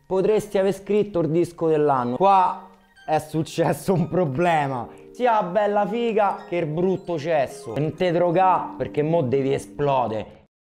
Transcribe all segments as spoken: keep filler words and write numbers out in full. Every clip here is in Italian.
potresti aver scritto il disco dell'anno. Qua è successo un problema, sia bella figa che il brutto cesso. Non te drogà perché mo devi esplodere.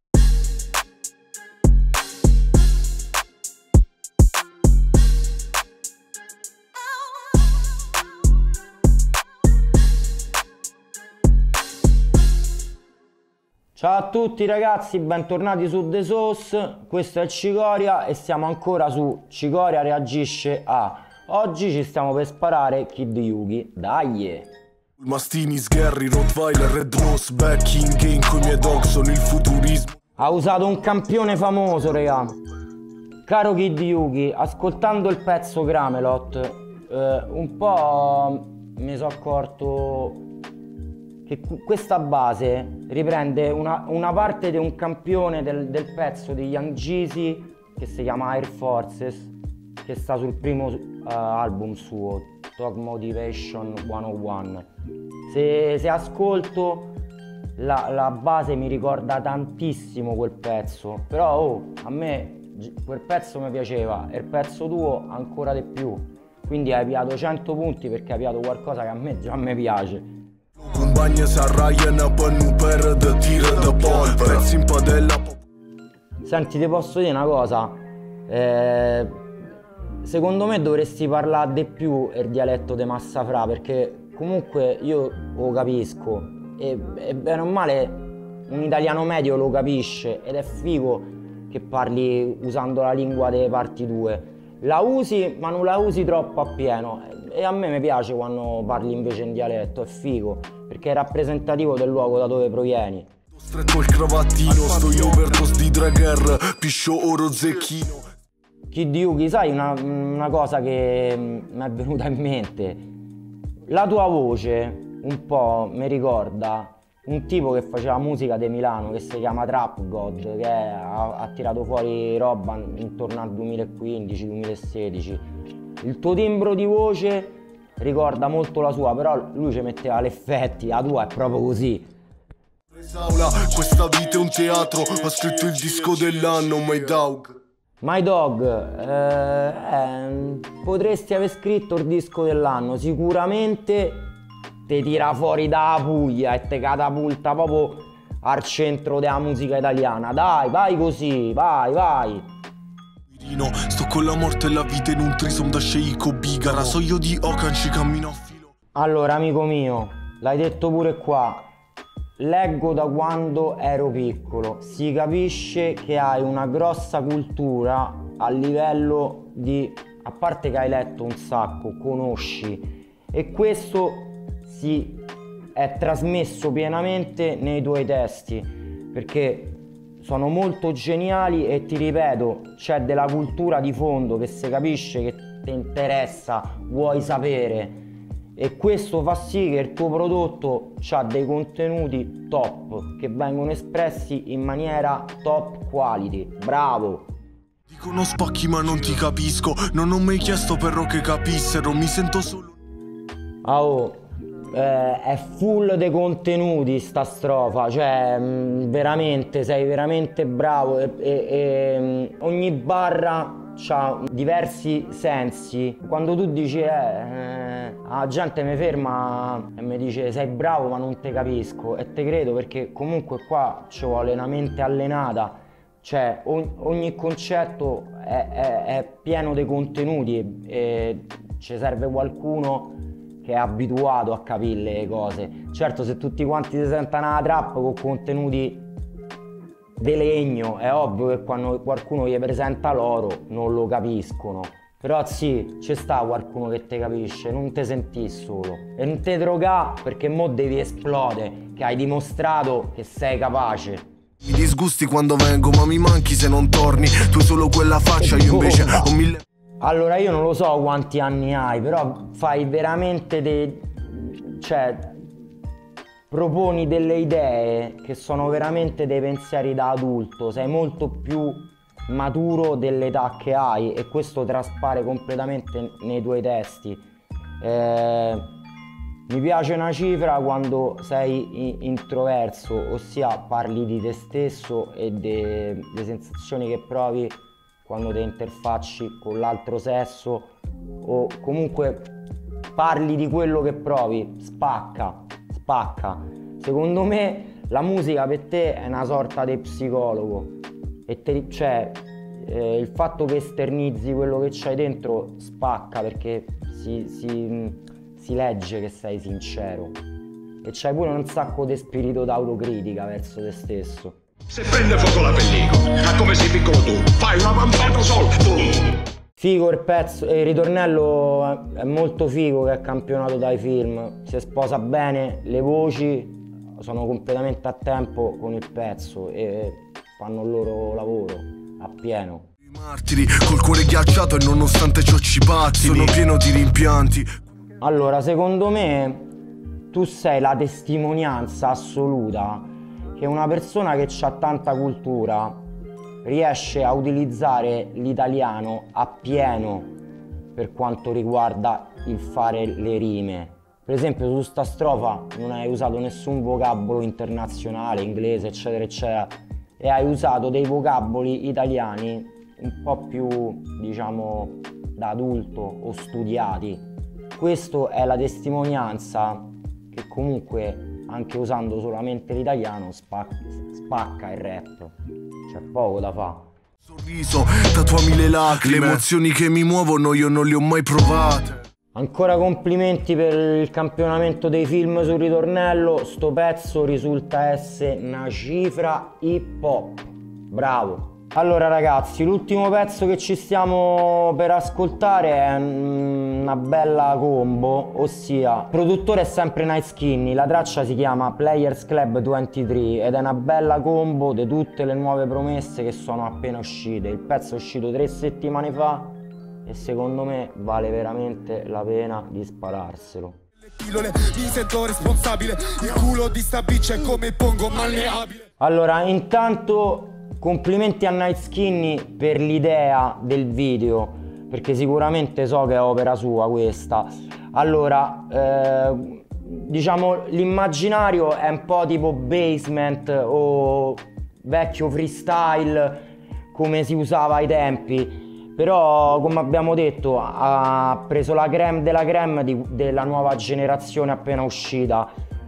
Ciao a tutti ragazzi, bentornati su The Sauce, questo è Cicoria e siamo ancora su Cicoria reagisce a. Oggi ci stiamo per sparare Kid Yugi, dai! Mastini, Sgherri, Rottweiler, Red Rose, back in game con i miei dog, sono il futurismo. Ha usato un campione famoso, raga. Caro Kid Yugi, ascoltando il pezzo Camelot, eh, un po' mi sono accorto che questa base riprende una, una parte di un campione del, del pezzo di Young Jeezy che si chiama Air Forces, che sta sul primo uh, album suo, Talk Motivation centouno. Se, se ascolto la, la base mi ricorda tantissimo quel pezzo, però oh, a me quel pezzo mi piaceva e il pezzo tuo ancora di più, quindi hai piato cento punti perché hai piato qualcosa che a me già mi piace. Senti, ti posso dire una cosa, eh, secondo me dovresti parlare di più il dialetto di Massafra, perché comunque io lo capisco e, e bene o male un italiano medio lo capisce ed è figo che parli usando la lingua delle parti tue. La usi ma non la usi troppo appieno e a me mi piace quando parli invece in dialetto, è figo perché è rappresentativo del luogo da dove provieni. Stretto il cravattino, sto io per dos di Drager, piscio oro zecchino. Kid Yugi, sai una, una cosa che mi è venuta in mente? La tua voce un po' mi ricorda un tipo che faceva musica di Milano che si chiama Trap God, che ha, ha tirato fuori roba intorno al duemilaquindici duemilasedici. Il tuo timbro di voce ricorda molto la sua, però lui ci metteva gli effetti, la tua è proprio così. Questa vita è un teatro, ha scritto il disco dell'anno, My Dog. My Dog, eh, eh, potresti aver scritto il disco dell'anno, sicuramente ti tira fuori dalla Puglia e te catapulta proprio al centro della musica italiana. Dai, vai così, vai, vai. Sto con la morte e la vita in un trisom da sceicco biga, rasoio di Ocan ci cammino a filo. Allora, amico mio, l'hai detto pure qua, leggo da quando ero piccolo, si capisce che hai una grossa cultura a livello di, a parte che hai letto un sacco, conosci, e questo si è trasmesso pienamente nei tuoi testi, perché sono molto geniali e ti ripeto, c'è della cultura di fondo che si capisce che ti interessa, vuoi sapere, e questo fa sì che il tuo prodotto ha dei contenuti top che vengono espressi in maniera top quality. Bravo! Dicono spacchi ma non ti capisco, non ho mai chiesto però che capissero, mi sento solo. Ah, oh. Eh, è full dei contenuti sta strofa, cioè mh, veramente sei veramente bravo e, e, e mh, ogni barra ha diversi sensi. Quando tu dici eh, eh, la gente mi ferma e mi dice sei bravo ma non te capisco, e te credo perché comunque qua ci vuole una mente allenata, cioè ogni, ogni concetto è, è, è pieno di contenuti e, e ci serve qualcuno che è abituato a capire le cose. Certo, se tutti quanti si sentono una trap con contenuti di legno, è ovvio che quando qualcuno gli presenta l'oro non lo capiscono. Però sì, ci sta qualcuno che te capisce, non te senti solo. E non te drogà perché mo devi esplodere, che hai dimostrato che sei capace. Mi disgusti quando vengo, ma mi manchi se non torni. Tu solo quella faccia, io invece ho mille... Allora io non lo so quanti anni hai, però fai veramente dei... cioè proponi delle idee che sono veramente dei pensieri da adulto, sei molto più maturo dell'età che hai e questo traspare completamente nei tuoi testi. Eh, mi piace una cifra quando sei introverso, ossia parli di te stesso e delle sensazioni che provi quando ti interfacci con l'altro sesso o comunque parli di quello che provi, spacca, spacca. Secondo me la musica per te è una sorta di psicologo e te, cioè eh, il fatto che esternizzi quello che c'hai dentro spacca, perché si, si, si legge che sei sincero e c'hai pure un sacco di spirito d'autocritica verso te stesso. Se prende fuoco la pellicola, a come sei piccolo tu, fai una vampata sol, boom! Figo il pezzo, il ritornello è molto figo, che è campionato dai film, si sposa bene, le voci sono completamente a tempo con il pezzo e fanno il loro lavoro a pieno. I martiri col cuore ghiacciato e nonostante ciò ci pazzi, sono pieno di rimpianti. Allora, secondo me tu sei la testimonianza assoluta che una persona che ha tanta cultura riesce a utilizzare l'italiano appieno per quanto riguarda il fare le rime. Per esempio su sta strofa non hai usato nessun vocabolo internazionale, inglese eccetera eccetera, e hai usato dei vocaboli italiani un po' più, diciamo, da adulto o studiati. Questo è la testimonianza che comunque anche usando solamente l'italiano spacca, spacca il rap. C'è poco da fare. Sorriso, tatuami le lacrime, le emozioni che mi muovono io non le ho mai provate. Ancora complimenti per il campionamento dei film sul ritornello, sto pezzo risulta essere una cifra hip hop. Bravo. Allora ragazzi, l'ultimo pezzo che ci stiamo per ascoltare è una bella combo, ossia il produttore è sempre Night Skinny, la traccia si chiama Players Club ventitré ed è una bella combo di tutte le nuove promesse che sono appena uscite. Il pezzo è uscito tre settimane fa e secondo me vale veramente la pena di spararselo. Mi sento responsabile, il culo di sta bitch è come pongo malleabile. Allora, intanto complimenti a Night Skinny per l'idea del video, perché sicuramente so che è opera sua questa. Allora, eh, diciamo l'immaginario è un po' tipo Basement o vecchio freestyle come si usava ai tempi, però come abbiamo detto ha preso la crème della crème di, della nuova generazione appena uscita.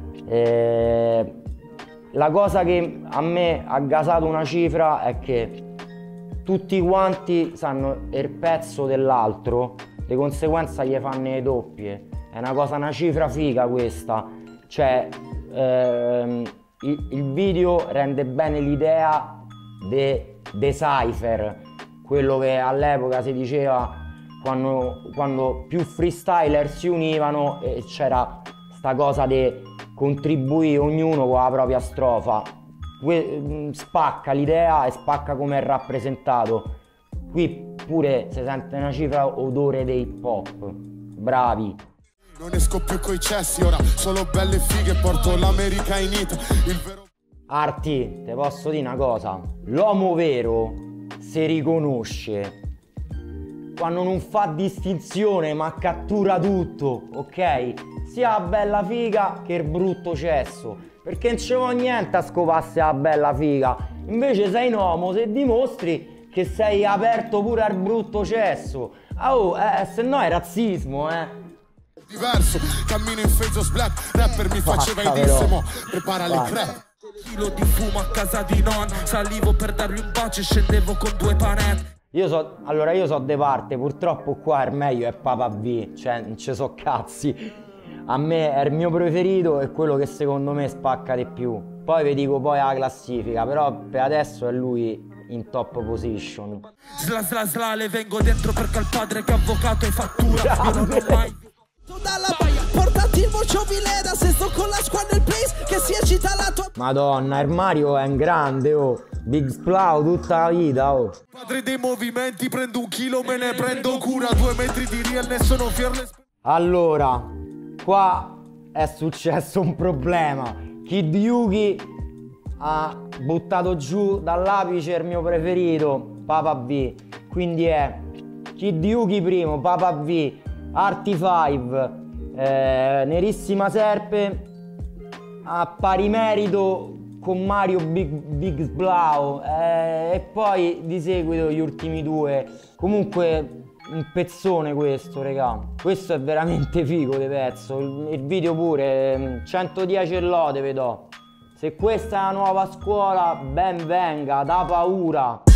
Eh, La cosa che a me ha gasato una cifra è che tutti quanti sanno il pezzo dell'altro, di conseguenza gli fanno le doppie. È una cosa, una cifra figa questa. Cioè, ehm, il, il video rende bene l'idea de, de cypher, quello che all'epoca si diceva quando, quando più freestyler si univano e c'era sta cosa di contribuì ognuno con la propria strofa. Que spacca l'idea e spacca come è rappresentato. Qui pure si sente una cifra odore dei hip hop. Bravi. Non esco più coi cessi, ora solo belle fighe, porto l'America in it. Il vero... Arti, te posso dire una cosa. L'uomo vero si riconosce quando non fa distinzione ma cattura tutto, ok? Sia la bella figa che il brutto cesso, perché non ci vuole niente a scoparsi la bella figa. Invece sei un uomo se dimostri che sei aperto pure al brutto cesso. Oh, eh, se no è razzismo, eh. Diverso, cammino in Facebook black, rapper mi faceva i dissimo, prepara le crepe. Chilo di fumo a casa di non, salivo per dargli un bacio e scendevo con due panetti. Io so, allora io so de parte, purtroppo qua il meglio è Papa V, cioè non ci so cazzi. A me è il mio preferito e quello che secondo me spacca di più. Poi vi dico poi la classifica, però per adesso è lui in top position. Sla sla sla le vengo dentro perché il padre che è avvocato e fattura. Io non ho mai dalla baia, portati il vocio Vileda se sto con la squadra nel place che si eccita la tua. Madonna, il Mario è un grande, oh. Big Splau tutta la vita, oh. Padre dei movimenti, prendo un chilo, me ne prendo cura. Due metri di real, ne sono fearless. Allora, qua è successo un problema. Kid Yugi ha buttato giù dall'apice il mio preferito, Papa V. Quindi è Kid Yugi primo, Papa V, Arti cinque, eh, Nerissima Serpe, a pari merito con Mario Big, Big Blau, eh, e poi di seguito gli ultimi due. Comunque un pezzone questo, regà. Questo è veramente figo di pezzo. Il, il video pure, centodieci lode vi do. Se questa è la nuova scuola, ben venga, da paura.